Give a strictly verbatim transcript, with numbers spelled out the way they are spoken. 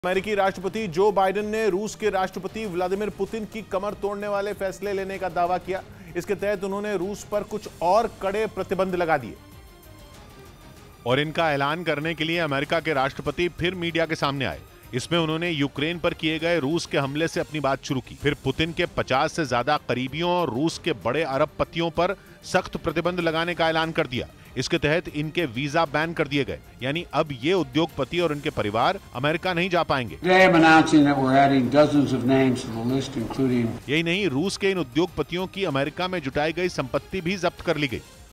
अमेरिकी राष्ट्रपति Joe Biden ने रूस के राष्ट्रपति व्लादिमीर पुतिन की कमर तोड़ने वाले फैसले लेने का दावा किया। इसके तहत उन्होंने रूस पर कुछ और कड़े प्रतिबंध लगा दिए और इनका ऐलान करने के लिए अमेरिका के राष्ट्रपति फिर मीडिया के सामने आए। इसमें उन्होंने यूक्रेन पर किए गए रूस के हमले से अपनी बात शुरू की। फिर पुतिन के पचास से ज्यादा करीबियों और रूस के बड़े अरबपतियों पर सख्त प्रतिबंध लगाने का ऐलान कर दिया। इसके तहत इनके वीजा बैन कर दिए गए, यानी अब ये उद्योगपति और उनके परिवार अमेरिका नहीं जा पाएंगे। यही नहीं, रूस के इन उद्योगपतियों की अमेरिका में जुटाई गई संपत्ति भी जब्त कर ली गई।